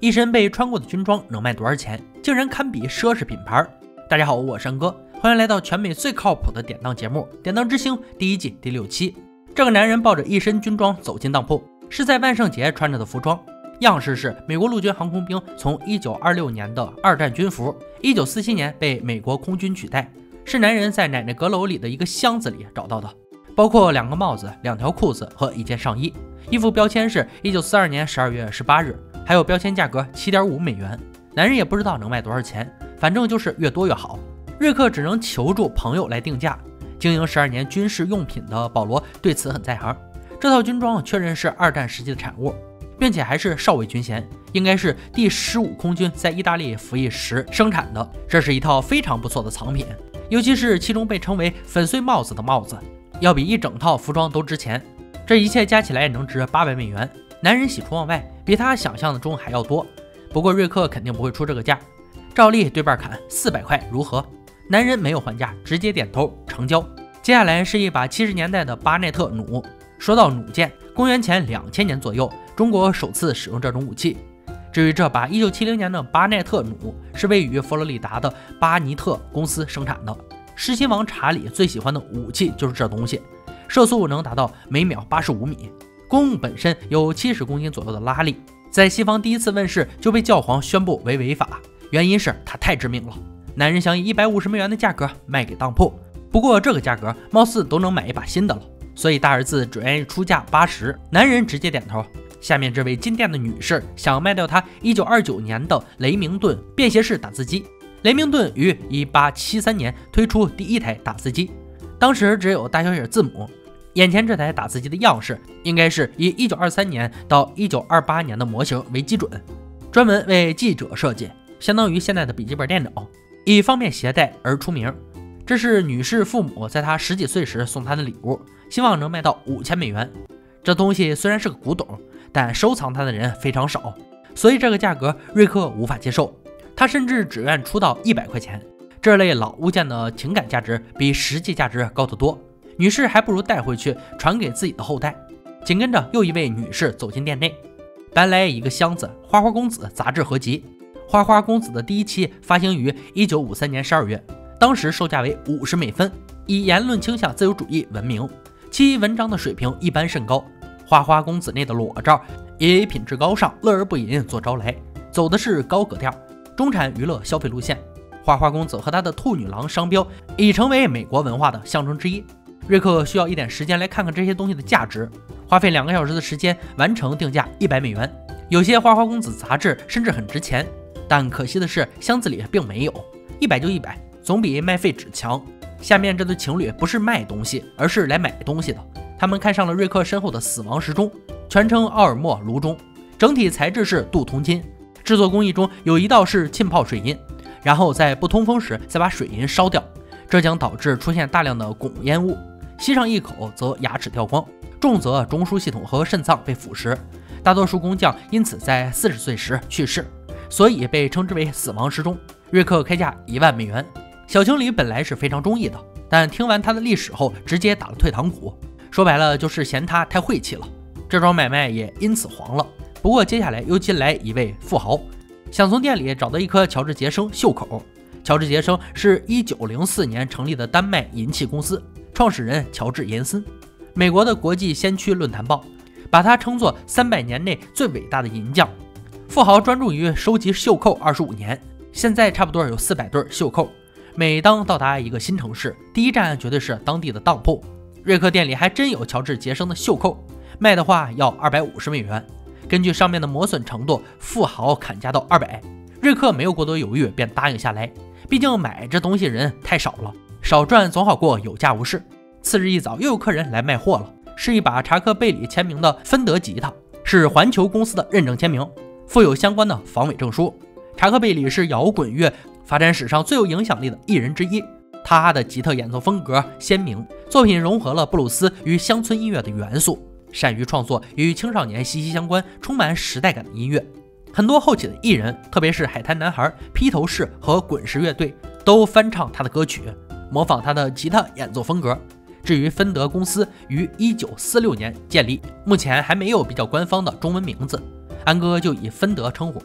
一身被穿过的军装能卖多少钱？竟然堪比奢侈品牌。大家好，我是安哥，欢迎来到全美最靠谱的典当节目《典当之星》第1季第6期。这个男人抱着一身军装走进当铺，是在万圣节穿着的服装，样式是美国陆军航空兵从1926年的二战军服，1947年被美国空军取代，是男人在奶奶阁楼里的一个箱子里找到的，包括2个帽子、2条裤子和1件上衣。衣服标签是1942年12月18日，还有标签价格7.5美元。男人也不知道能卖多少钱，反正就是越多越好。瑞克只能求助朋友来定价。经营12年军事用品的保罗对此很在行。这套军装确认是二战时期的产物，并且还是少尉军衔，应该是第15空军在意大利服役时生产的。这是一套非常不错的藏品，尤其是其中被称为粉碎帽子的帽子，要比一整套服装都值钱。这一切加起来能值800美元。男人喜出望外，比他想象的中还要多。不过瑞克肯定不会出这个价，照例对半砍，400块如何？男人没有还价，直接点头成交。接下来是一把70年代的巴奈特弩。说到弩箭，公元前2000年左右，中国首次使用这种武器。至于这把1970年的巴奈特弩，是位于佛罗里达的巴尼特公司生产的。狮心王查理最喜欢的武器就是这东西，射速能达到每秒85米，弓本身有70公斤左右的拉力，在西方第一次问世就被教皇宣布为违法，原因是它太致命了。男人想以150美元的价格卖给当铺，不过这个价格貌似都能买一把新的了，所以大儿子只愿意出价80，男人直接点头。下面这位金店的女士想卖掉她1929年的雷明顿便携式打字机。雷明顿于1873年推出第1台打字机，当时只有大小写字母。眼前这台打字机的样式应该是以1923年到1928年的模型为基准，专门为记者设计，相当于现在的笔记本电脑，以方便携带而出名。这是女士父母在她10几岁时送她的礼物，希望能卖到5000美元。这东西虽然是个古董，但收藏它的人非常少，所以这个价格瑞克无法接受，他甚至只愿出到100块钱。这类老物件的情感价值比实际价值高得多，女士还不如带回去传给自己的后代。紧跟着又一位女士走进店内，搬来一个箱子《花花公子》杂志合集。《花花公子》的第1期发行于1953年12月，当时售价为50美分，以言论倾向自由主义闻名，其文章的水平一般甚高。花花公子内的裸照以品质高尚、乐而不淫做招来，走的是高格调中产娱乐消费路线。花花公子和他的兔女郎商标已成为美国文化的象征之一。瑞克需要一点时间来看看这些东西的价值，花费2个小时的时间完成定价100美元。有些花花公子杂志甚至很值钱，但可惜的是箱子里并没有。100就100，总比卖废纸强。下面这对情侣不是卖东西，而是来买东西的。他们看上了瑞克身后的死亡时钟，全称奥尔默炉钟，整体材质是镀铜金，制作工艺中有一道是浸泡水银，然后在不通风时再把水银烧掉，这将导致出现大量的汞烟雾，吸上一口则牙齿掉光，重则中枢系统和肾脏被腐蚀。大多数工匠因此在40岁时去世，所以被称之为死亡时钟。瑞克开价1万美元。小情侣本来是非常中意的，但听完他的历史后直接打了退堂鼓，说白了就是嫌他太晦气了。这桩买卖也因此黄了。不过接下来又进来一位富豪，想从店里找到一颗乔治杰生袖口。乔治杰生是1904年成立的丹麦银器公司，创始人乔治延森。美国的国际先驱论坛报把他称作300年内最伟大的银匠。富豪专注于收集袖扣25年，现在差不多有400对袖扣。每当到达一个新城市，第一站绝对是当地的当铺。瑞克店里还真有乔治杰生的袖扣，卖的话要250美元。根据上面的磨损程度，富豪砍价到200。瑞克没有过多犹豫，便答应下来。毕竟买这东西人太少了，少赚总好过有价无市。次日一早，又有客人来卖货了，是一把查克贝里签名的芬德吉他，是环球公司的认证签名，附有相关的防伪证书。查克贝里是摇滚乐发展史上最有影响力的艺人之一，他的吉他演奏风格鲜明，作品融合了布鲁斯与乡村音乐的元素，善于创作与青少年息息相关、充满时代感的音乐。很多后起的艺人，特别是海滩男孩、披头士和滚石乐队，都翻唱他的歌曲，模仿他的吉他演奏风格。至于芬德公司于1946年建立，目前还没有比较官方的中文名字，安哥就以芬德称呼。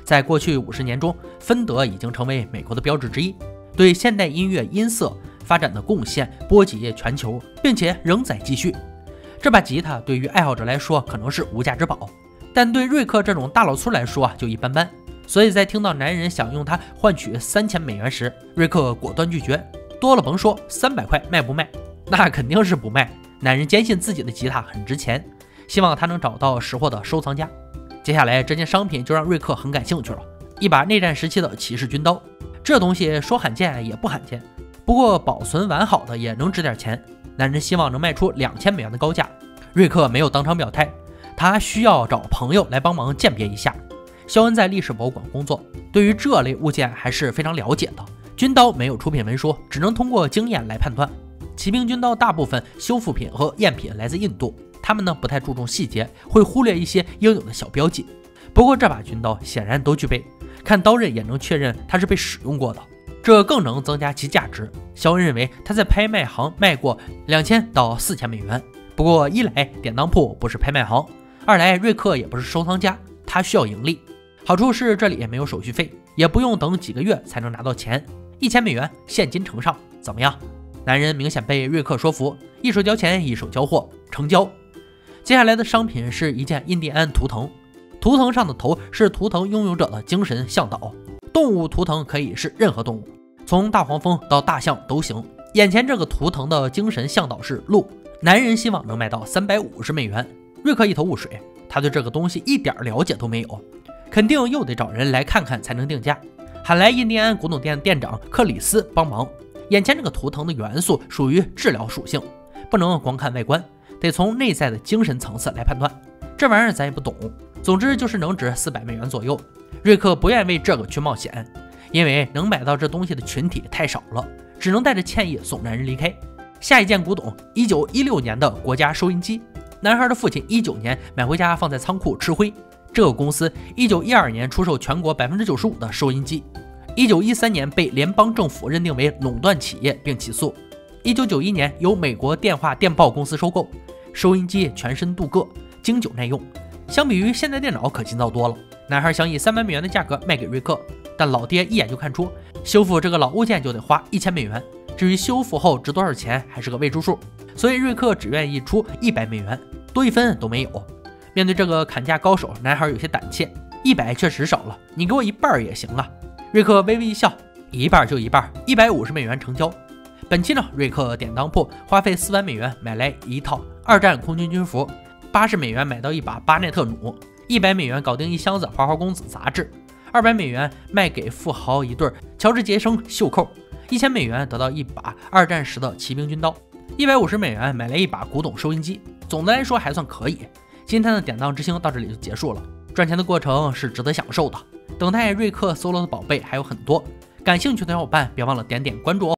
在过去50年中，芬德已经成为美国的标志之一，对现代音乐音色发展的贡献波及全球，并且仍在继续。这把吉他对于爱好者来说可能是无价之宝，但对瑞克这种大老粗来说就一般般。所以在听到男人想用它换取$3000时，瑞克果断拒绝。多了甭说，300块卖不卖？那肯定是不卖。男人坚信自己的吉他很值钱，希望他能找到识货的收藏家。接下来这件商品就让瑞克很感兴趣了，一把内战时期的骑士军刀。这东西说罕见也不罕见，不过保存完好的也能值点钱。男人希望能卖出$2000的高价。瑞克没有当场表态，他需要找朋友来帮忙鉴别一下。肖恩在历史博物馆工作，对于这类物件还是非常了解的。军刀没有出品文书，只能通过经验来判断。骑兵军刀大部分修复品和赝品来自印度，他们不太注重细节，会忽略一些应有的小标记。不过这把军刀显然都具备，看刀刃也能确认它是被使用过的，这更能增加其价值。肖恩认为他在拍卖行卖过$2000到$4000。不过一来典当铺不是拍卖行，二来瑞克也不是收藏家，他需要盈利。好处是这里也没有手续费，也不用等几个月才能拿到钱，$1000现金呈上，怎么样？男人明显被瑞克说服，一手交钱一手交货，成交。接下来的商品是一件印第安图腾，图腾上的头是图腾拥有者的精神向导。动物图腾可以是任何动物，从大黄蜂到大象都行。眼前这个图腾的精神向导是鹿，男人希望能卖到$350。瑞克一头雾水，他对这个东西一点了解都没有，肯定又得找人来看看才能定价。喊来印第安古董店店长克里斯帮忙。眼前这个图腾的元素属于治疗属性，不能光看外观，得从内在的精神层次来判断。这玩意儿咱也不懂，总之就是能值$400左右。瑞克不愿为这个去冒险，因为能买到这东西的群体太少了，只能带着歉意送男人离开。下一件古董，1916年的国家收音机。男孩的父亲19年买回家放在仓库吃灰。这个公司1912年出售全国95%的收音机，1913年被联邦政府认定为垄断企业并起诉。1991年由美国电话电报公司收购。收音机全身镀铬，经久耐用，相比于现代电脑可劲造多了。男孩想以$300的价格卖给瑞克，但老爹一眼就看出修复这个老物件就得花$1000，至于修复后值多少钱还是个未知数，所以瑞克只愿意出$100，多一分都没有。面对这个砍价高手，男孩有些胆怯，100确实少了，你给我一半也行啊。瑞克微微一笑，一半就一半，$150成交。本期呢，瑞克典当铺花费$4万买来一套二战空军军服，$80买到一把巴内特弩，$100搞定一箱子花花公子杂志，$200卖给富豪一对乔治杰生袖扣，$1000得到一把二战时的骑兵军刀，$150买来一把古董收音机。总的来说还算可以。今天的典当之星到这里就结束了，赚钱的过程是值得享受的。等待瑞克搜罗的宝贝还有很多，感兴趣的小伙伴别忘了点点关注哦。